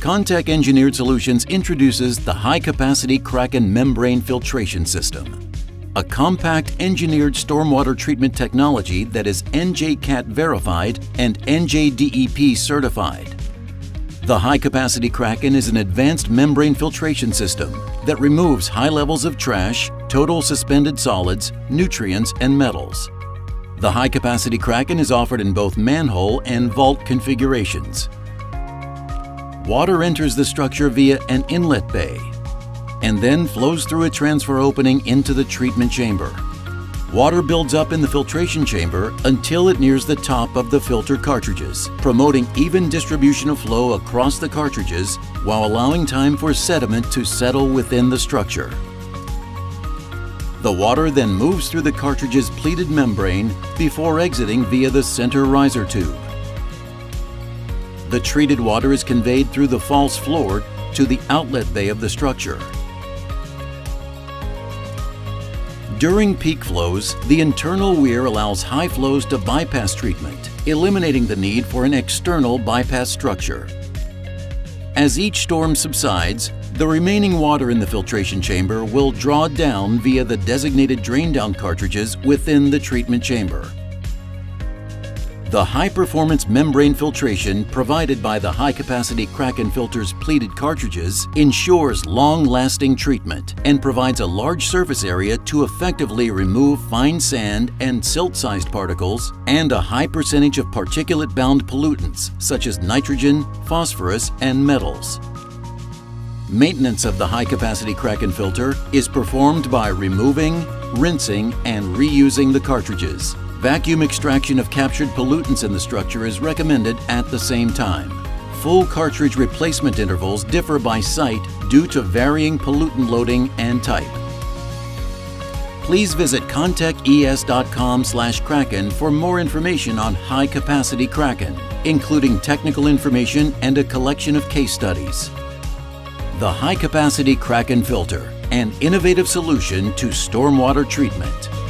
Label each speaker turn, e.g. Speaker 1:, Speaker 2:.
Speaker 1: Contech Engineered Solutions introduces the High Capacity Kraken Membrane Filtration System, a compact engineered stormwater treatment technology that is NJCAT verified and NJDEP certified. The High Capacity Kraken is an advanced membrane filtration system that removes high levels of trash, total suspended solids, nutrients, and metals. The High Capacity Kraken is offered in both manhole and vault configurations. Water enters the structure via an inlet bay and then flows through a transfer opening into the treatment chamber. Water builds up in the filtration chamber until it nears the top of the filter cartridges, promoting even distribution of flow across the cartridges while allowing time for sediment to settle within the structure. The water then moves through the cartridge's pleated membrane before exiting via the center riser tube. The treated water is conveyed through the false floor to the outlet bay of the structure. During peak flows, the internal weir allows high flows to bypass treatment, eliminating the need for an external bypass structure. As each storm subsides, the remaining water in the filtration chamber will draw down via the designated drain-down cartridges within the treatment chamber. The high-performance membrane filtration provided by the high-capacity Kraken Filter's pleated cartridges ensures long-lasting treatment and provides a large surface area to effectively remove fine sand and silt-sized particles and a high percentage of particulate-bound pollutants such as nitrogen, phosphorus, and metals. Maintenance of the high-capacity Kraken filter is performed by removing, rinsing, and reusing the cartridges. Vacuum extraction of captured pollutants in the structure is recommended at the same time. Full cartridge replacement intervals differ by site due to varying pollutant loading and type. Please visit contechs.com/Kraken for more information on High Capacity Kraken, including technical information and a collection of case studies. The High Capacity Kraken Filter, an innovative solution to stormwater treatment.